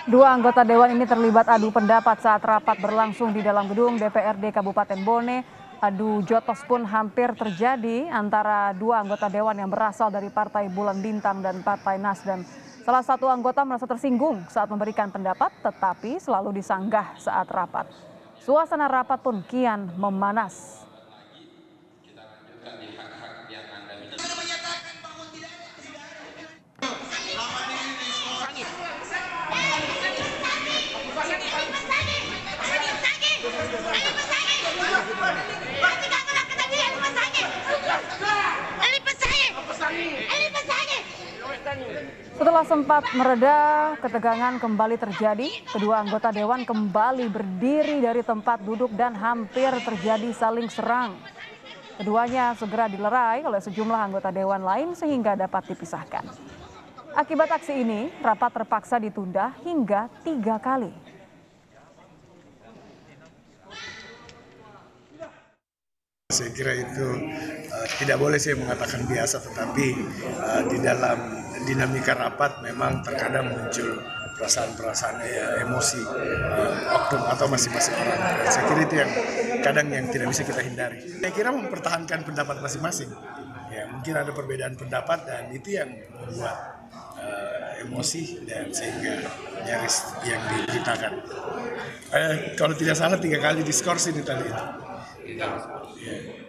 Dua anggota dewan ini terlibat adu pendapat saat rapat berlangsung di dalam gedung DPRD Kabupaten Bone. Adu jotos pun hampir terjadi antara dua anggota dewan yang berasal dari Partai Bulan Bintang dan Partai Nasdem. Salah satu anggota merasa tersinggung saat memberikan pendapat, tetapi selalu disanggah saat rapat. Suasana rapat pun kian memanas. Setelah sempat mereda, ketegangan kembali terjadi. Kedua anggota dewan kembali berdiri dari tempat duduk dan hampir terjadi saling serang. Keduanya segera dilerai oleh sejumlah anggota dewan lain sehingga dapat dipisahkan. Akibat aksi ini, rapat terpaksa ditunda hingga 3 kali. Saya kira itu tidak boleh saya mengatakan biasa, tetapi di dalam dinamika rapat memang terkadang muncul perasaan-perasaan emosi oknum atau masing-masing orang. Saya kira itu yang kadang yang tidak bisa kita hindari. Saya kira mempertahankan pendapat masing-masing. Ya, mungkin ada perbedaan pendapat dan itu yang membuat emosi dan sehingga nyaris yang diberitakan. Kalau tidak salah 3 kali diskors ini tadi. Yeah.